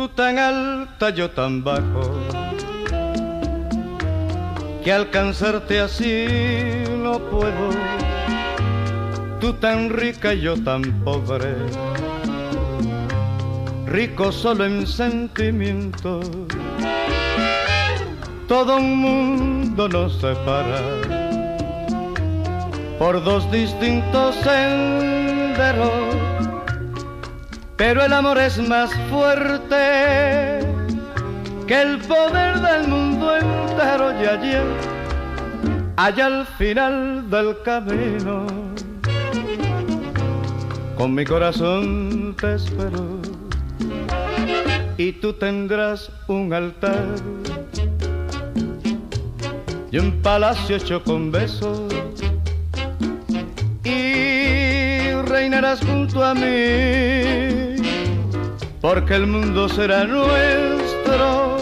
Tú tan alta, yo tan bajo, que alcanzarte así no puedo. Tú tan rica, yo tan pobre, rico solo en sentimiento. Todo un mundo nos separa por dos distintos senderos, pero el amor es más fuerte que el poder del mundo entero. Y allá al final del camino, con mi corazón te espero, y tú tendrás un altar y un palacio hecho con besos, y reinarás junto a mí, porque el mundo será nuestro.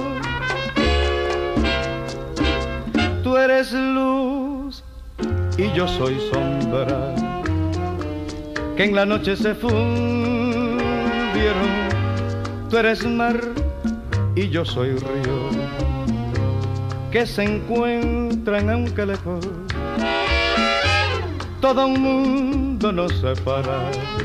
Tú eres luz y yo soy sombra, que en la noche se fundieron. Tú eres mar y yo soy río, que se encuentran aunque lejos. Todo un mundo nos separa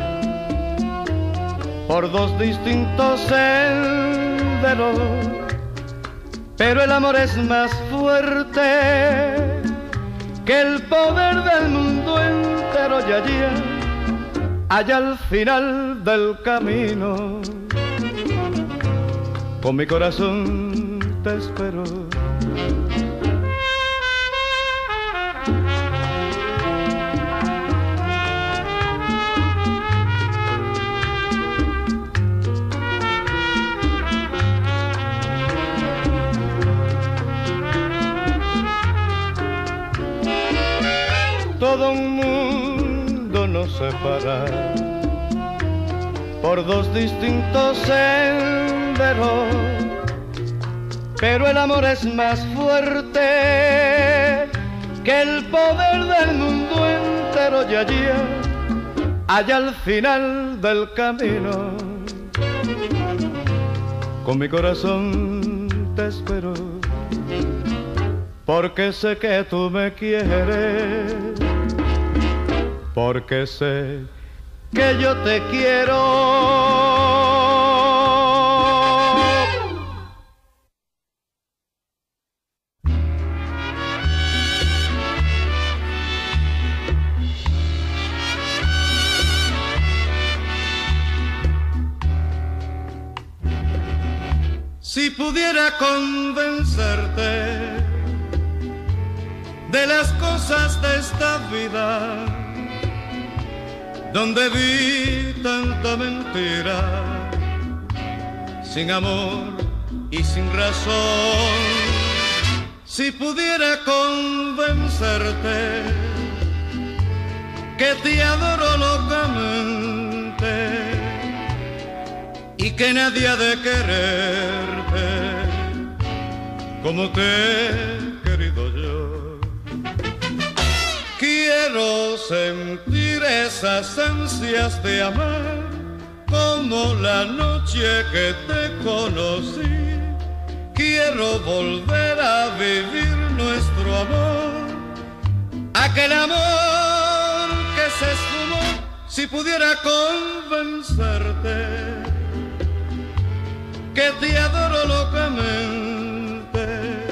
por dos distintos senderos, pero el amor es más fuerte que el poder del mundo entero. Y allá al final del camino, con mi corazón te espero. Todo un mundo nos separa por dos distintos senderos, pero el amor es más fuerte que el poder del mundo entero. Y allá al final del camino, con mi corazón te espero, porque sé que tú me quieres, porque sé que yo te quiero. Si pudiera convencerte de las cosas de esta vida, donde vi tanta mentira, sin amor y sin razón. Si pudiera convencerte que te adoro locamente y que nadie ha de quererte como te he querido yo. Quiero sentir esas ansias de amar como la noche que te conocí. Quiero volver a vivir nuestro amor, aquel amor que se esfumó. Si pudiera convencerte que te adoro locamente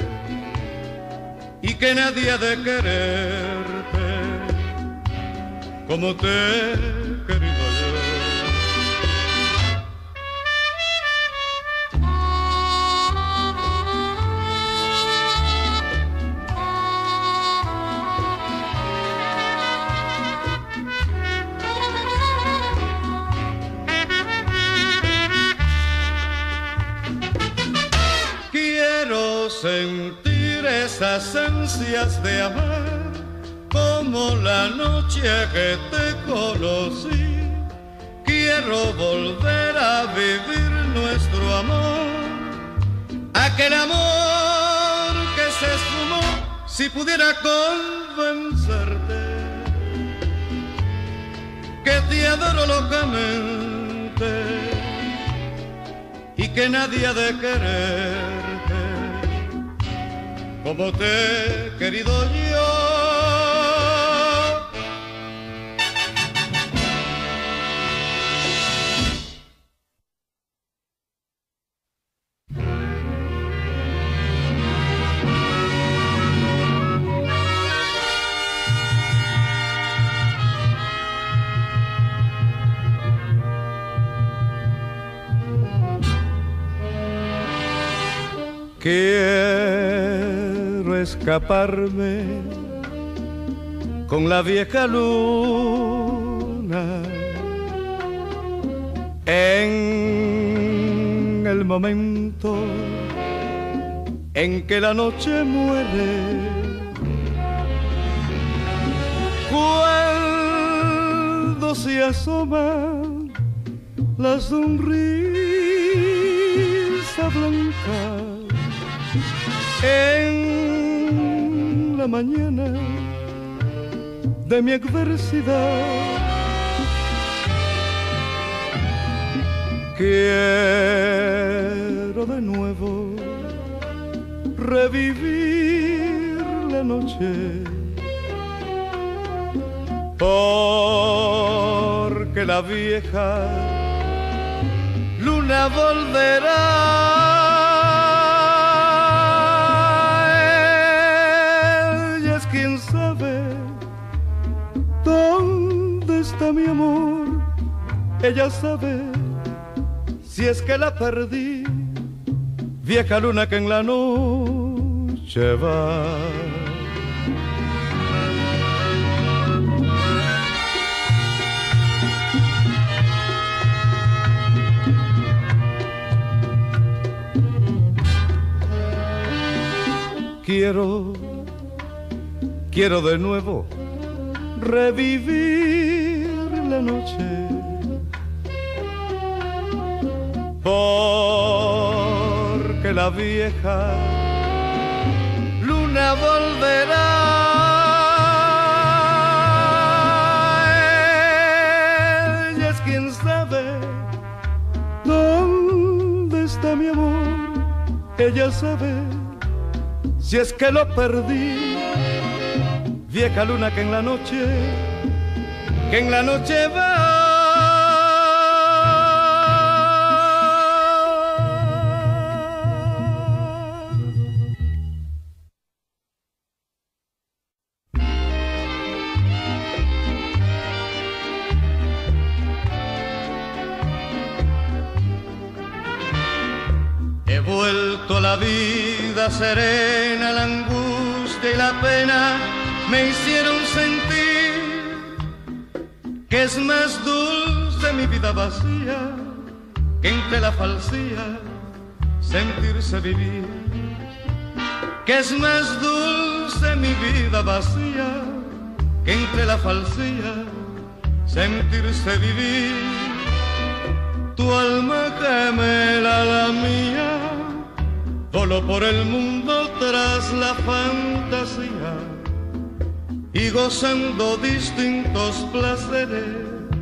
y que nadie ha de quererte como te he querido yo. Quiero sentir esas ansias de amar como la noche que te conocí. Quiero volver a vivir nuestro amor, aquel amor que se esfumó. Si pudiera convencerte que te adoro locamente y que nadie ha de quererte como te he querido yo. Quiero escaparme con la vieja luna en el momento en que la noche muere. Cuando se asoma la sonrisa blanca en la mañana de mi adversidad, quiero de nuevo revivir la noche, porque la vieja luna volverá. ¿Quién sabe dónde está mi amor? Ella sabe si es que la perdí, vieja luna que en la noche va. Quiero de nuevo revivir la noche, porque la vieja luna volverá. Ella es quien sabe dónde está mi amor. Ella sabe si es que lo perdí, vieja luna que en la noche va. He vuelto a la vida serena, la angustia y la pena me hicieron sentir que es más dulce mi vida vacía que entre la falsía sentirse vivir. Que es más dulce mi vida vacía que entre la falsía sentirse vivir. Tu alma gemela la mía voló por el mundo tras la fantasía y gozando distintos placeres.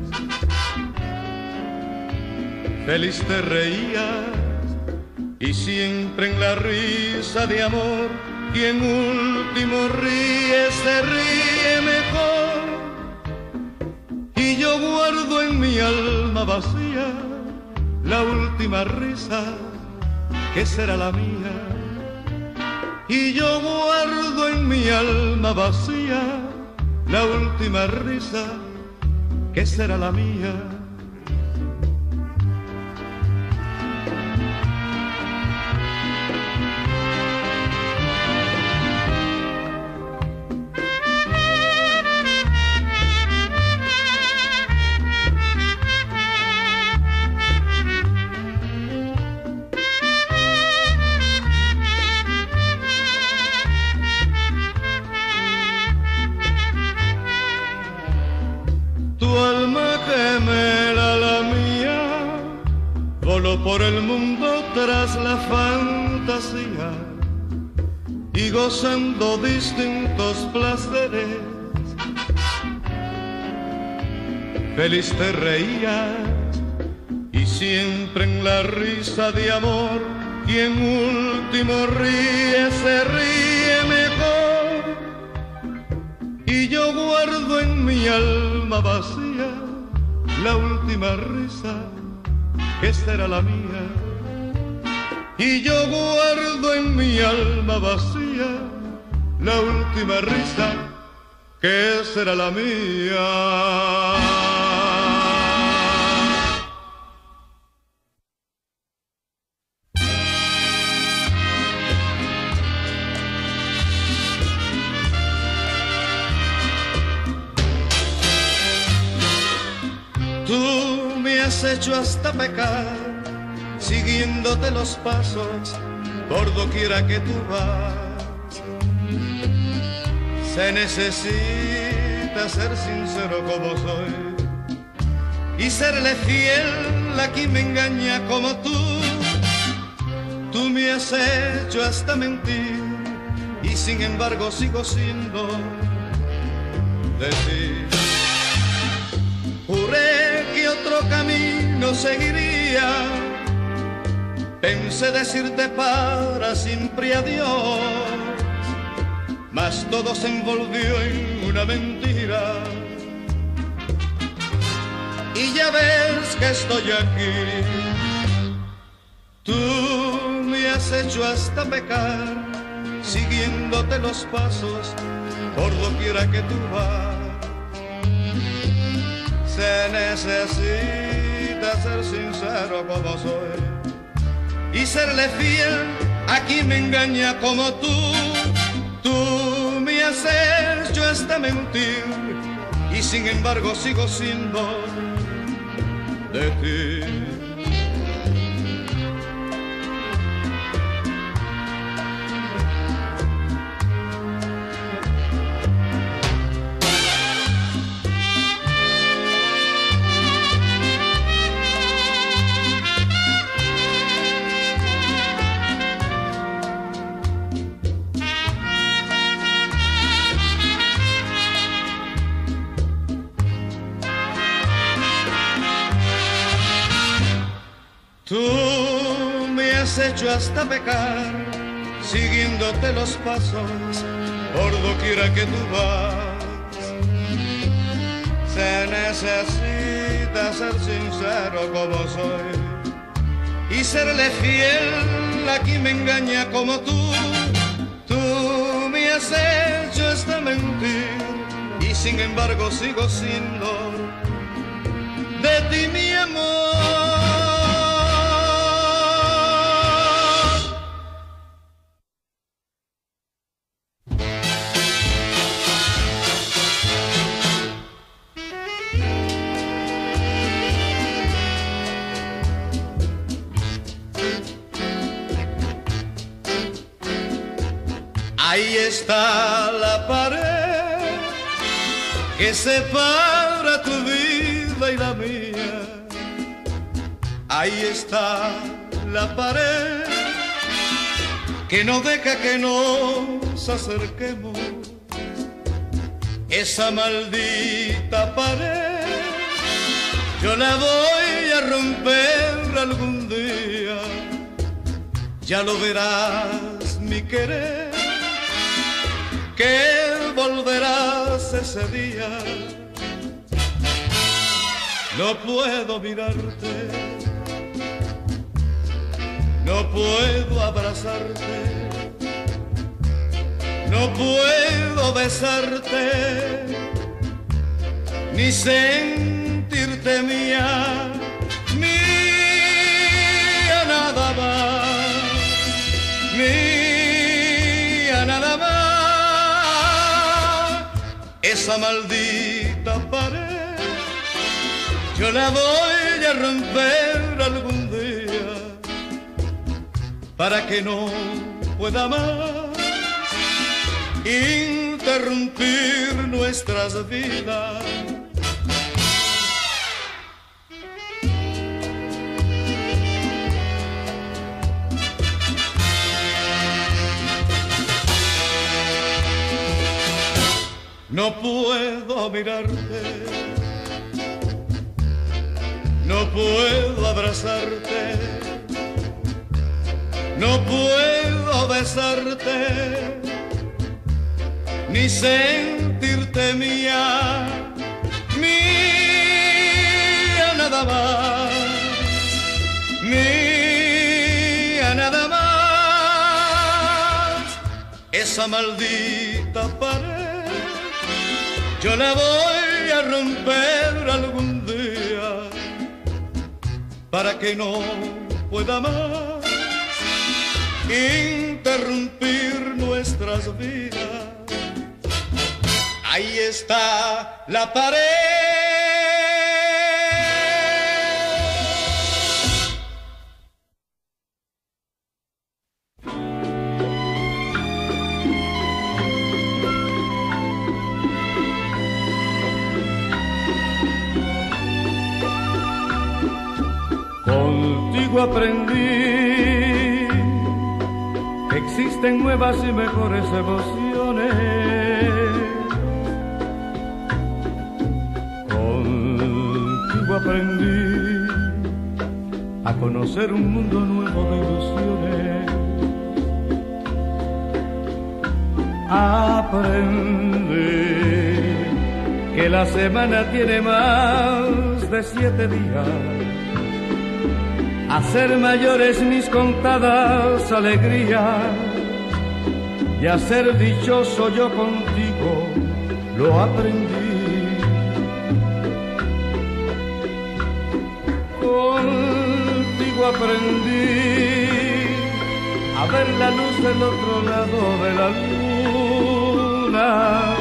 Feliz te reías y siempre en la risa de amor quien último ríe se ríe mejor. Y yo guardo en mi alma vacía la última risa que será la mía. Y yo guardo en mi alma vacía la última risa que será la mía. Por el mundo tras la fantasía y gozando distintos placeres. Feliz te reías y siempre en la risa de amor, quien último ríe se ríe mejor. Y yo guardo en mi alma vacía la última risa que será la mía. Y yo guardo en mi alma vacía la última risa que será la mía. Tú me has hecho hasta pecar, siguiéndote los pasos por doquiera que tú vas. Se necesita ser sincero como soy y serle fiel a quien me engaña como tú. Tú me has hecho hasta mentir y sin embargo sigo siendo de ti. Juré que otro camino seguiría, pensé decirte para siempre adiós, mas todo se envolvió en una mentira. Y ya ves que estoy aquí. Tú me has hecho hasta pecar, siguiéndote los pasos por doquiera que tú vas. Se necesita ser sincero como soy y serle fiel a quien me engaña como tú. Tú me has hecho hasta mentir y sin embargo sigo siendo de ti. Tú me has hecho hasta pecar, siguiéndote los pasos por doquiera que tú vas. Se necesita ser sincero como soy y serle fiel a quien me engaña como tú. Tú me has hecho hasta mentir y sin embargo sigo siendo de ti mi amor. Ahí está la pared que separa tu vida y la mía. Ahí está la pared que no deja que nos acerquemos. Esa maldita pared yo la voy a romper algún día. Ya lo verás, mi querer, que volverás ese día. No puedo mirarte, no puedo abrazarte, no puedo besarte, ni sentirte mía, mía nada más, mía nada más. Esa maldita pared yo la voy a romper algún día para que no pueda más interrumpir nuestras vidas. No puedo mirarte, no puedo abrazarte, no puedo besarte, ni sentirte mía, mía nada más, mía nada más. Esa maldita pared yo la voy a romper algún día para que no pueda más interrumpir nuestras vidas. Ahí está la pared. Contigo aprendí que existen nuevas y mejores emociones. Contigo aprendí a conocer un mundo nuevo de ilusiones. Aprendí que la semana tiene más de 7 días, a ser mayores mis contadas alegrías y a ser dichoso yo contigo lo aprendí. Contigo aprendí a ver la luz del otro lado de la luna.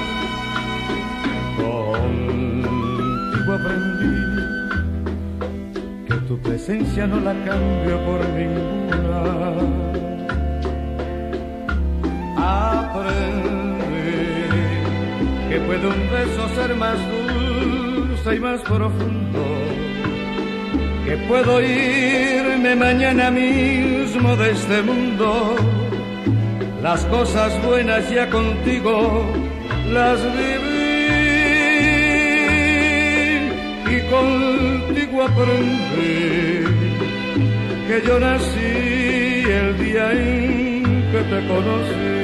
Contigo aprendí que tu presencia no la cambio por ninguna. Aprendí que puede un beso ser más dulce y más profundo, que puedo irme mañana mismo de este mundo. Las cosas buenas ya contigo las viví y contigo aprendí que yo nací el día en que te conocí.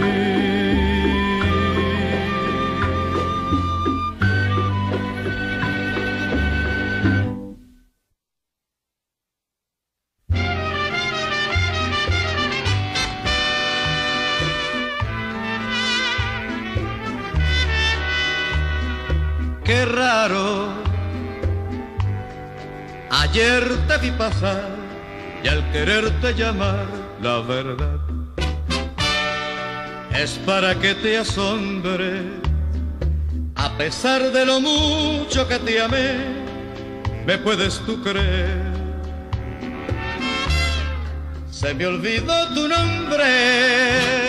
Qué raro, ayer te vi pasar y al quererte llamar la verdad es para que te asombre. A pesar de lo mucho que te amé, me puedes tú creer. Se me olvidó tu nombre,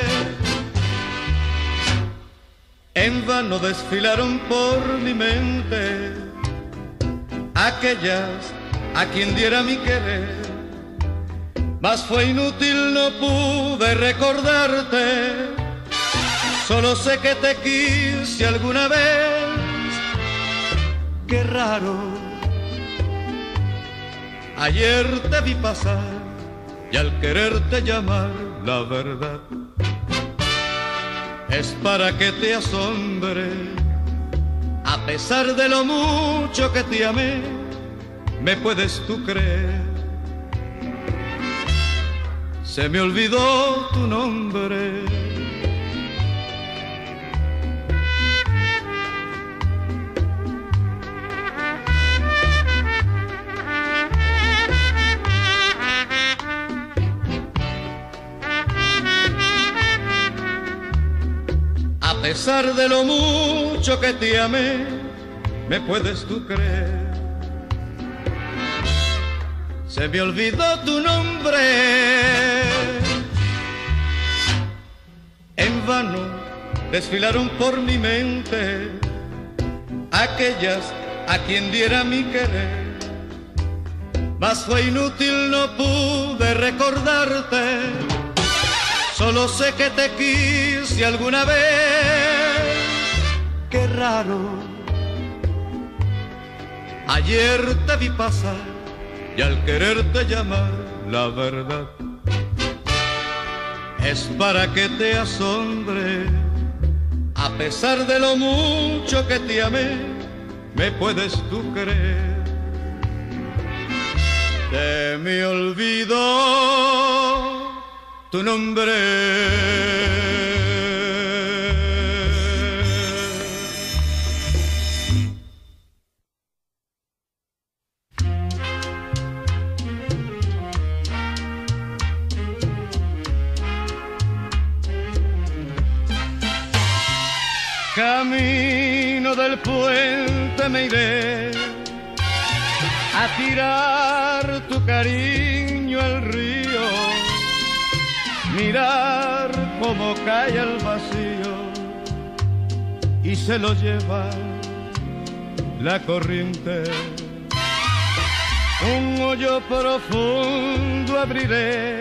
en vano desfilaron por mi mente aquellas a quien diera mi querer, mas fue inútil, no pude recordarte. Solo sé que te quise alguna vez. Qué raro, ayer te vi pasar y al quererte llamar la verdad es para que te asombre. A pesar de lo mucho que te amé, me puedes tú creer. Se me olvidó tu nombre. A pesar de lo mucho que te amé, me puedes tú creer. Se me olvidó tu nombre. En vano desfilaron por mi mente aquellas a quien diera mi querer, mas fue inútil, no pude recordarte. Solo sé que te quise alguna vez. Qué raro, Ayer te vi pasar y al quererte llamar la verdad es para que te asombre. A pesar de lo mucho que te amé, me puedes tú creer. Se me olvidó tu nombre. Camino del puente me iré a tirar tu cariño al río, mirar cómo cae al vacío y se lo lleva la corriente. Un hoyo profundo abriré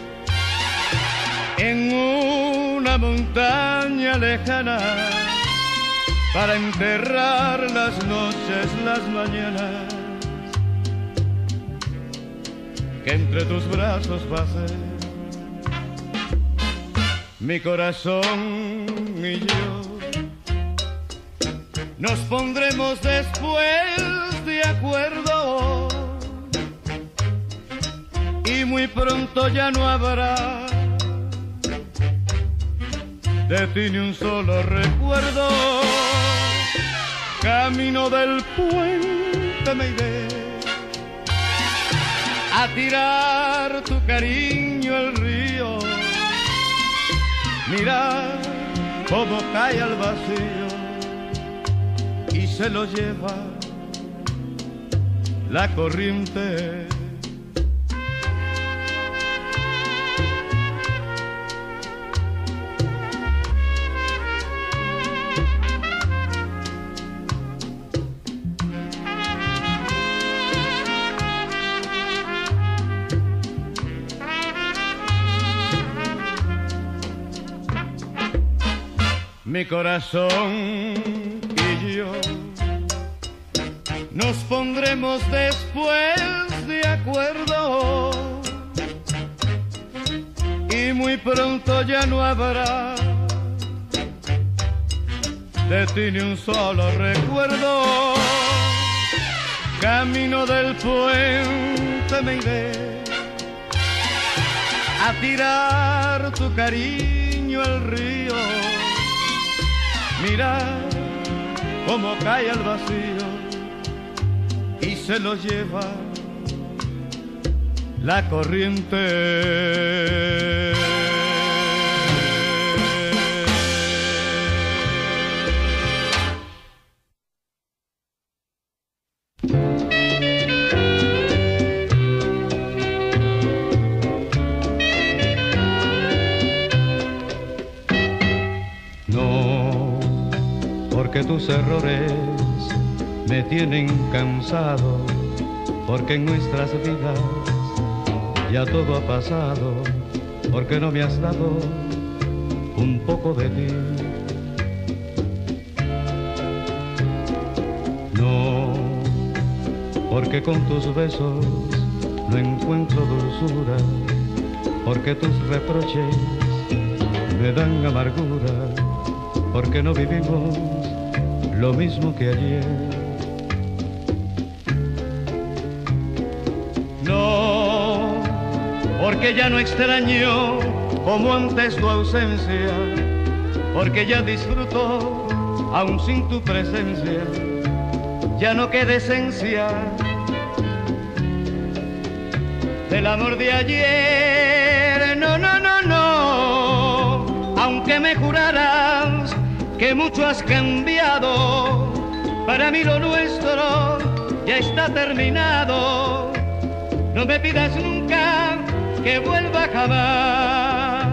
en una montaña lejana para enterrar las noches, las mañanas que entre tus brazos pasé. Mi corazón y yo nos pondremos después de acuerdo y muy pronto ya no habrá de ti ni un solo recuerdo. Camino del puente me iré a tirar tu cariño al río, mirar cómo cae al vacío y se lo lleva la corriente. Mi corazón y yo nos pondremos después de acuerdo y muy pronto ya no habrá de ti ni un solo recuerdo. Camino del puente me iré a tirar tu cariño al río, mirar cómo cae al vacío y se lo lleva la corriente. Porque tus errores me tienen cansado, porque en nuestras vidas ya todo ha pasado, porque no me has dado un poco de ti. No, porque con tus besos no encuentro dulzura, porque tus reproches me dan amargura, porque no vivimos lo mismo que ayer. No, porque ya no extraño como antes tu ausencia, porque ya disfruto aún sin tu presencia, ya no queda esencia del amor de ayer. No, no, no, no, aunque me juraras que mucho has cambiado, para mí lo nuestro ya está terminado. No me pidas nunca que vuelva jamás.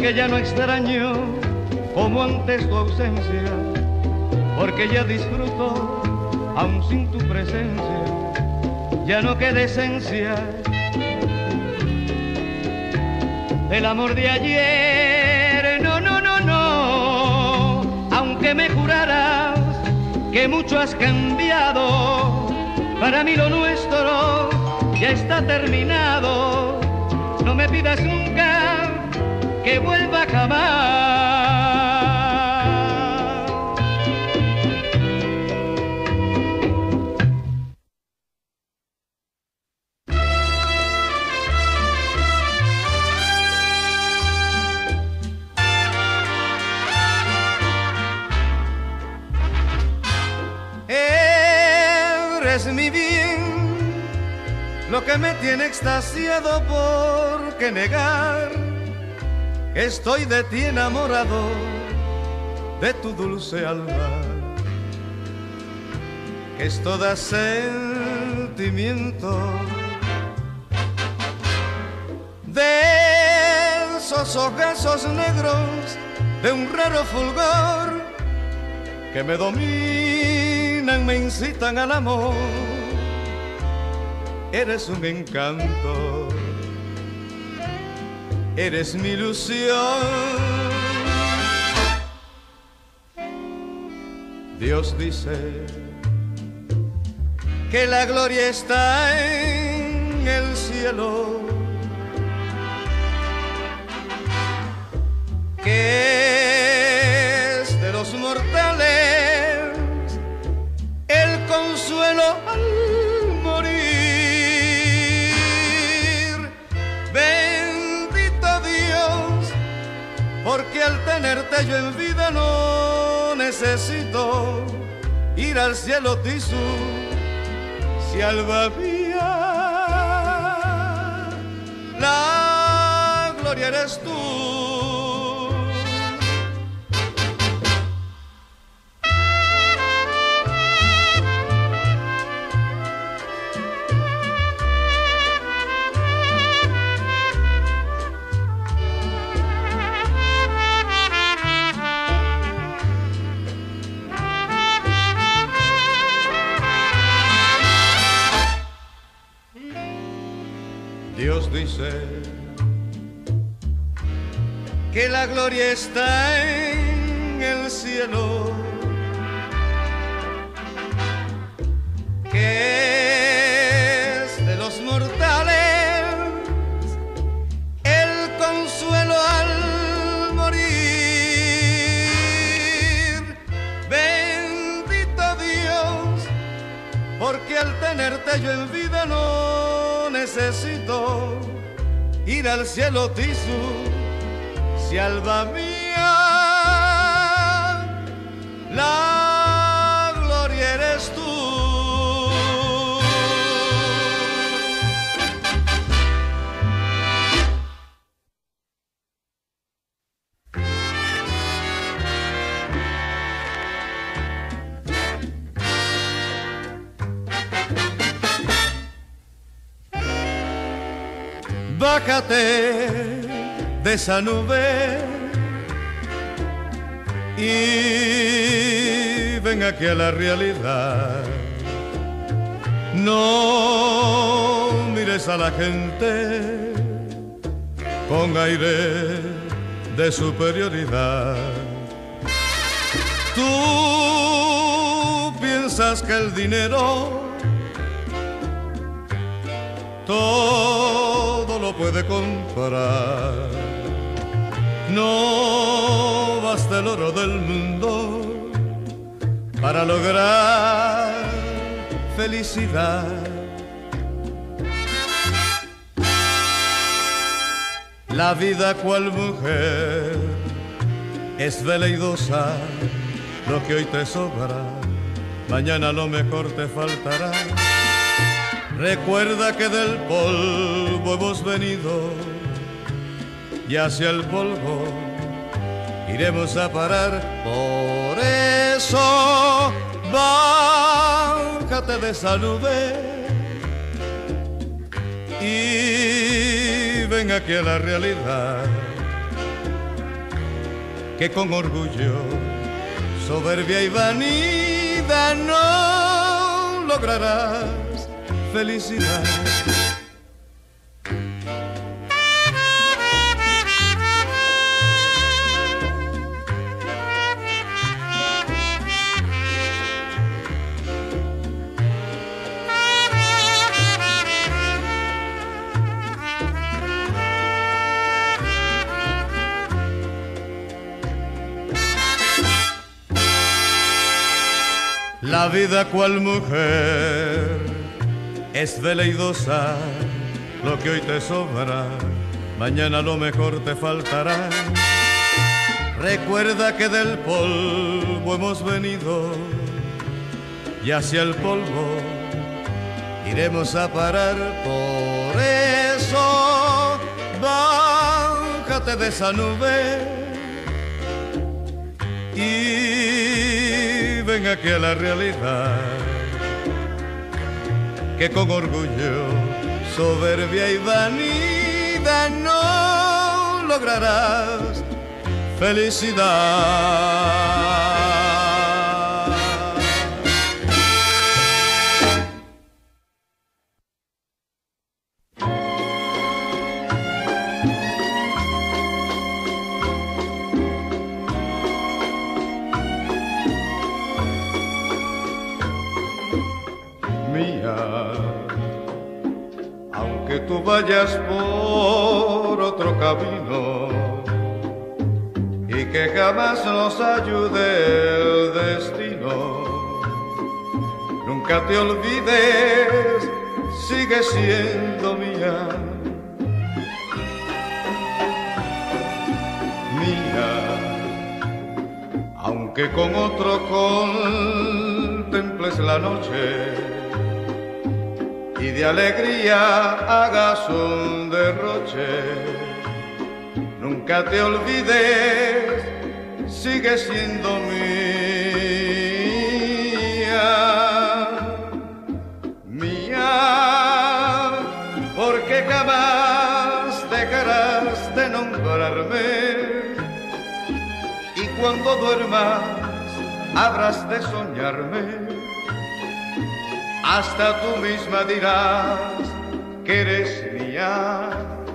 porque ya no extraño como antes tu ausencia, porque ya disfruto aún sin tu presencia, ya no queda esencia del amor de ayer. No, no, no, no, aunque me juraras que mucho has cambiado, para mí lo nuestro ya está terminado. No me pidas nunca que vuelva a acabar. Eres mi bien, lo que me tiene extasiado, porque negar que estoy de ti enamorado, de tu dulce alma, que es toda sentimiento, de esos ojazos negros, de un raro fulgor que me dominan, me incitan al amor. Eres un encanto, eres mi ilusión. Dios dice que la gloria está en el cielo, que es de los mortales el consuelo al morir. Bendito Dios, porque al tenerte yo en vida no necesito ir al cielo tisú, si alba mía la gloria eres tú. Dios dice que la gloria está en el cielo, que es de los mortales el consuelo al morir. Bendito Dios, porque al tenerte yo en vida no necesito ir al cielo tisú, si alba mía la gloria eres tú. Bájate de esa nube y ven aquí a la realidad. No mires a la gente con aire de superioridad. Tú piensas que el dinero todo lo puede comprar. No basta el oro del mundo para lograr felicidad. La vida cual mujer es veleidosa, lo que hoy te sobra, mañana lo mejor te faltará. Recuerda que del polvo hemos venido y hacia el polvo iremos a parar. Por eso bájate de esa nube y ven aquí a la realidad. que con orgullo, soberbia y vanidad no lograrás felicidad. La vida cual mujer es veleidosa, lo que hoy te sobra, mañana lo mejor te faltará. Recuerda que del polvo hemos venido y hacia el polvo iremos a parar. Por eso bájate de esa nube y ven aquí a la realidad, que con orgullo, soberbia y vanidad no lograrás felicidad. Aunque tú vayas por otro camino y que jamás nos ayude el destino, nunca te olvides, sigue siendo mía. Mía, aunque con otro contemples la noche y de alegría hagas un derroche, nunca te olvides, sigue siendo mía. Mía, porque jamás dejarás de nombrarme, y cuando duermas habrás de soñarme. Hasta tú misma dirás que eres mía.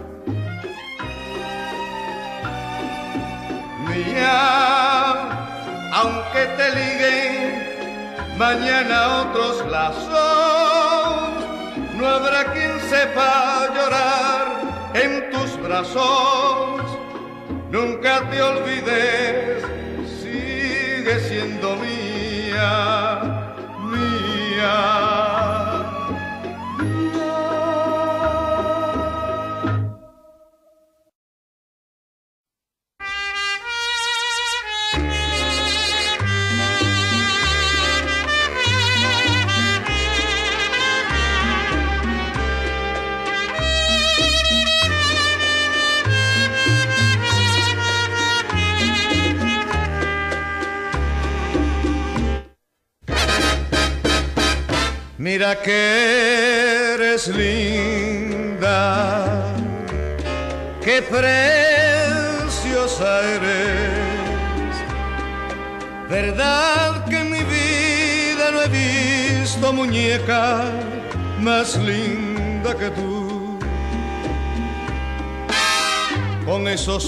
Mía, aunque te liguen mañana otros lazos, no habrá quien sepa llorar en tus brazos. Nunca te olvides, sigue siendo mía. Mía. Mira que eres linda, qué preciosa eres. Verdad que en mi vida no he visto muñeca más linda que tú, con esos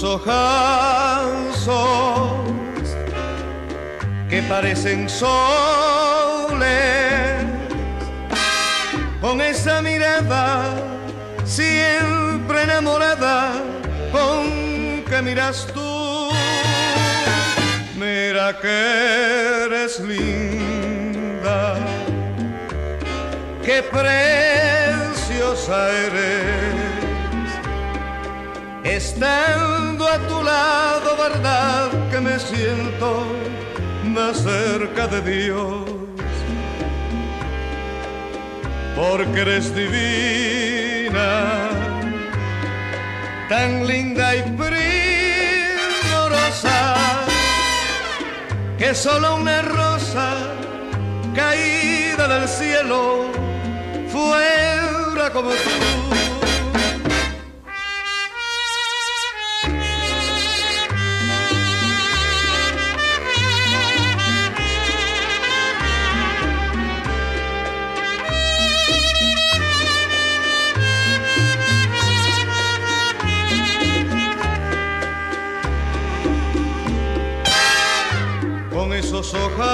ojazos que parecen soles, con esa mirada siempre enamorada con que miras tú. Mira que eres linda, qué preciosa eres. Estando a tu lado, verdad que me siento más cerca de Dios, porque eres divina, tan linda y primorosa, que solo una rosa caída del cielo fuera como tú. esos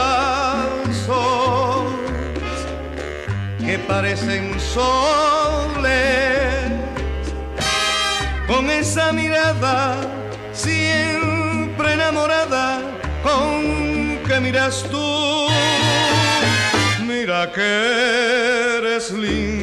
ojazos que parecen soles, con esa mirada siempre enamorada con que miras tú. Mira que eres linda